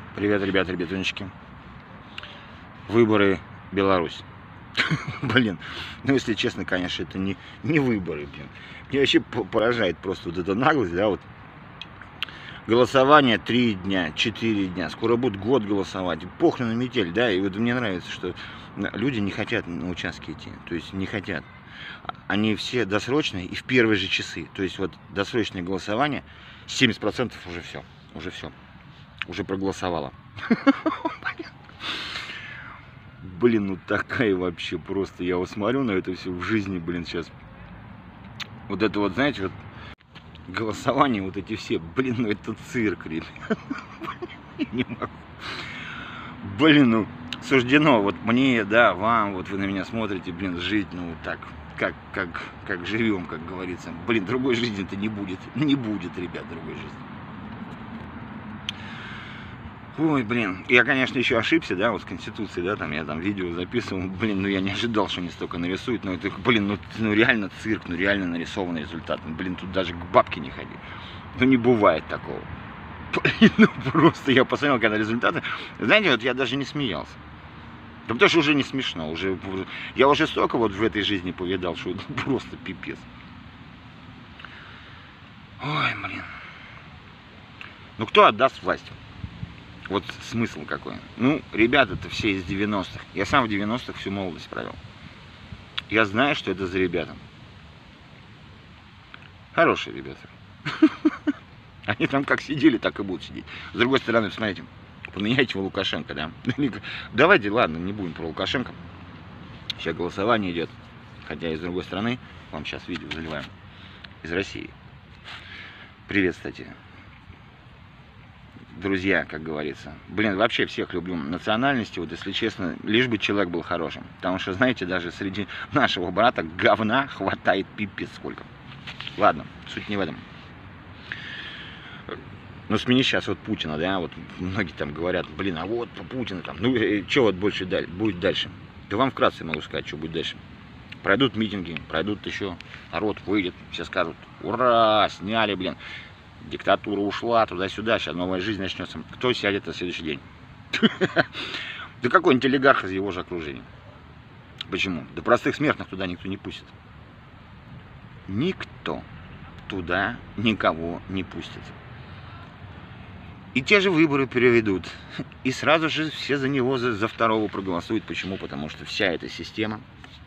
Привет, ребята, ребятунечки. Выборы Беларусь. Блин, ну если честно, конечно, это не выборы, блин. Меня вообще поражает просто вот эта наглость, да, вот. Голосование 3 дня, 4 дня, скоро будет год голосовать. Похрен на метель, да, и вот мне нравится, что люди не хотят на участки идти, то есть не хотят. Они все досрочные и в первые же часы, то есть вот досрочное голосование, 70% уже проголосовало. Блин, ну такая вообще просто, я вот смотрю на это все в жизни, блин, сейчас. Вот это вот, знаете, вот голосование, вот эти все, блин, ну это цирк, ребят. Не могу. Блин, ну суждено, вот мне, да, вам, вот вы на меня смотрите, блин, жить, ну вот так, как живем, как говорится. Блин, другой жизни-то не будет, ребят, другой жизни. Ой, блин, я, конечно, еще ошибся, да, вот с Конституцией, да, там, я там видео записывал, блин, ну я не ожидал, что они столько нарисуют, но это, блин, ну реально цирк, ну реально нарисованный результат, ну, блин, тут даже к бабке не ходи, ну не бывает такого, блин, ну просто я посмотрел, когда результаты, знаете, вот я даже не смеялся, да потому что уже не смешно, я уже столько вот в этой жизни повидал, что просто пипец, ой, блин, ну кто отдаст власть? Вот смысл какой. Ну, ребята-то все из 90-х. Я сам в 90-х всю молодость провел. Я знаю, что это за ребята. Хорошие ребята. Они там как сидели, так и будут сидеть. С другой стороны, смотрите, поменяйте вы Лукашенко, да? Давайте, ладно, не будем про Лукашенко. Сейчас голосование идет. Хотя и с другой стороны, вам сейчас видео заливаем. Из России. Привет, кстати. Друзья, как говорится. Блин, вообще всех люблю национальности, вот если честно, лишь бы человек был хорошим. Потому что, знаете, даже среди нашего брата говна хватает пипец сколько. Ладно, суть не в этом. Но смени сейчас вот Путина, да, вот многие там говорят, блин, а вот Путина там, ну, что вот больше будет дальше? Да вам вкратце могу сказать, что будет дальше. Пройдут митинги, пройдут еще, народ выйдет, все скажут, ура, сняли, блин. Диктатура ушла туда-сюда, сейчас новая жизнь начнется. Кто сядет на следующий день? Да какой-нибудь олигарх из его же окружения. Почему? Да простых смертных туда никто не пустит. Никто туда никого не пустит. И те же выборы переведут. И сразу же все за него, за второго проголосуют. Почему? Потому что вся эта система,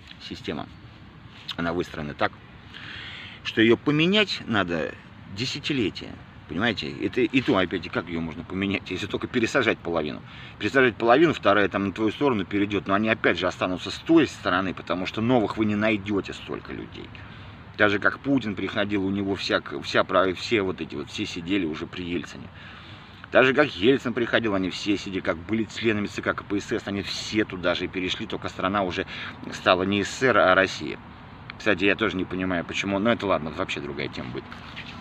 она выстроена так, что ее поменять надо десятилетия, понимаете? Это и то, опять, как ее можно поменять, если только пересажать половину. Пересажать половину, вторая там на твою сторону перейдет, но они опять же останутся с той стороны, потому что новых вы не найдете столько людей. Даже как Путин приходил, у него все вот эти вот, все сидели уже при Ельцине. Даже как Ельцин приходил, они все сидели, как были членами ЦК КПСС, они все туда же перешли, только страна уже стала не СССР, а Россия. Кстати, я тоже не понимаю, почему, но это ладно, вообще другая тема будет.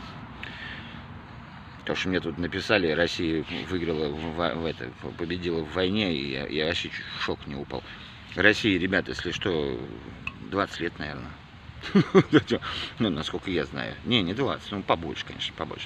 Потому что мне тут написали, Россия выиграла, победила в войне, и я вообще чуть в шок не упал. Россия, ребята, если что, 20 лет, наверное. Ну, насколько я знаю. Не 20, ну, побольше, конечно, побольше.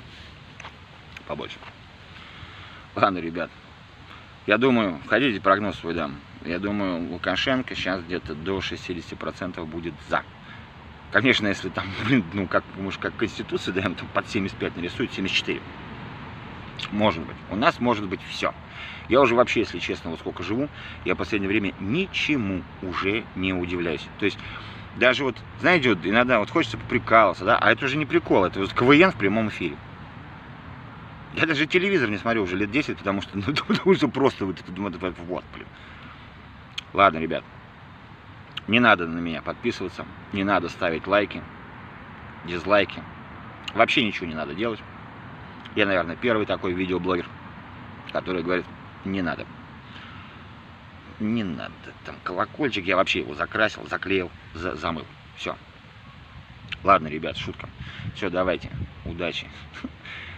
Ладно, ребят. Я думаю, хотите прогноз свой дам? Я думаю, Лукашенко сейчас где-то до 60% будет за. Конечно, если там, блин, ну, может, как Конституция, да, там под 75 нарисует, 74. Может быть. У нас может быть все. Я уже вообще, если честно, вот сколько живу, я в последнее время ничему уже не удивляюсь. То есть, даже вот, знаете, вот иногда вот хочется поприкалываться, да, а это уже не прикол, это вот КВН в прямом эфире. Я даже телевизор не смотрю уже лет 10, потому что, ну, просто вот, блин. Ладно, ребят. Не надо на меня подписываться, не надо ставить лайки, дизлайки. Вообще ничего не надо делать. Я, наверное, первый такой видеоблогер, который говорит, не надо. Не надо. Там колокольчик, я вообще его закрасил, заклеил, замыл. Все. Ладно, ребят, шутка. Все, давайте. Удачи.